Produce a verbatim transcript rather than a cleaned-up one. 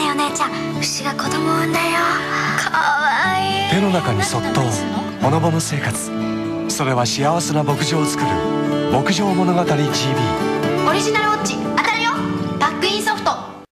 ねお姉ちゃん、牛が子供を産んだよ。かわいい。 手の中にそっとほのぼの生活。それは幸せな牧場を作る牧場物語 ジービー。 オリジナルウォッチ当たるよ。バックインソフト。